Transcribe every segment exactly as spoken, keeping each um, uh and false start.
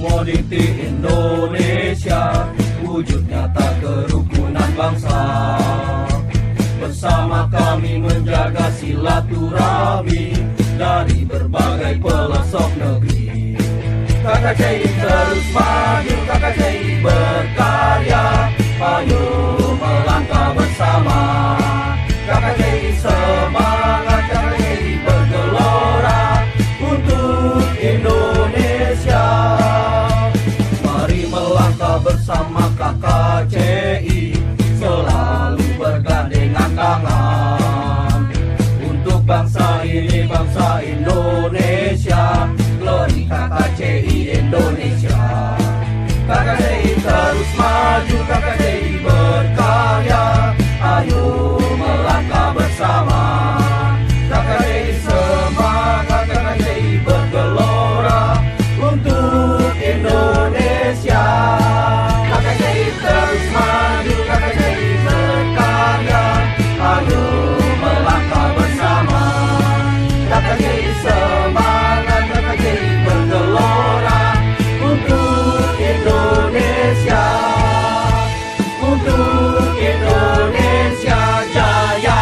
komoditi Indonesia, wujud nyata kerukunan bangsa. Bersama kami menjaga silaturahmi dari berbagai pelosok negeri. K K C I terus maju, K K C I berkarya, ayo melangkah bersama. K K C I semangat, K K C I bergelora untuk Indonesia. Mari melangkah bersama K K C I, selalu bergandengan tangan untuk bangsa ini, bangsa Indonesia. Glory K K C I Indonesia. K K C I terus maju, K K C I berkarya, ayo melangkah bersama. K K C I semangat, K K C I bergelora untuk Indonesia. K K C I terus maju, K K C I berkarya, ayo melangkah bersama. K K C I semangat, K K C I bergelora untuk Indonesia, untuk Indonesia jaya.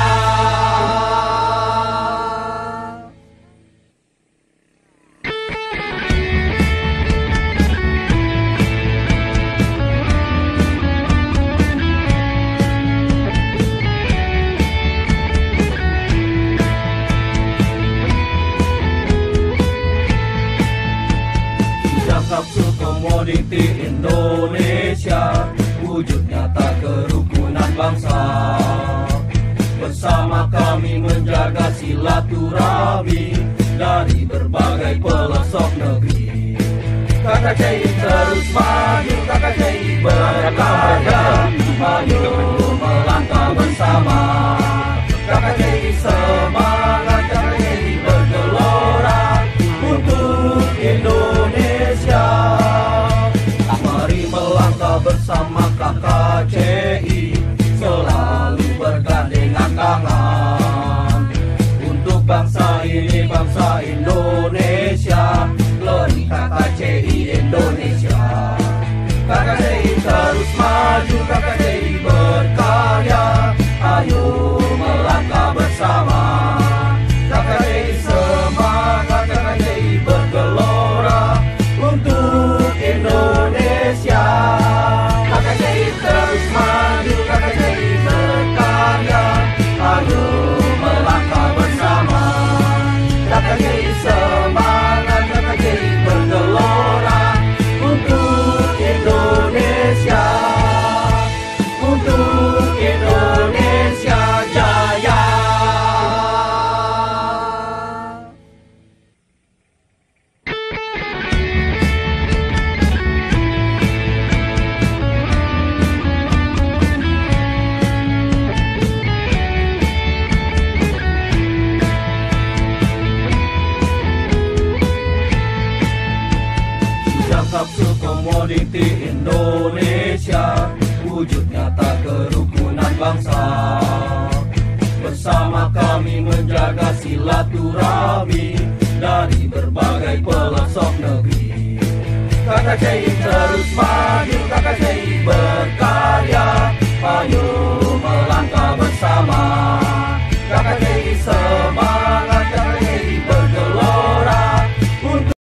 Kapsul komoditi Indonesia, wujud nyata kerukunan bangsa. Bersama kami menjaga silaturahmi dari berbagai pelosok negeri. K K C I terus maju, K K C I berkarya, ayo melangkah bersama. K K C I semangat, K K C I bergelora untuk Indonesia. Mari melangkah bersama K K C I, selalu bergandengan tangan untuk bangsa ini, bangsa Indonesia. Glory K K C I Indonesia. K K C I terus maju, K K C I berkarya, ayo melangkah bersama. K K C I semangat, K K C I bergelora untuk Indonesia. K K C I terus maju, K K C I berkarya, ayo melangkah bersama. K K C I semangat, K K C I bergelora untuk Indonesia, untuk Indonesia jaya. Kapsul komoditi Indonesia, wujud nyata kerukunan bangsa. Bersama kami menjaga silaturahmi dari berbagai pelosok negeri. K K C I terus maju, K K C I ber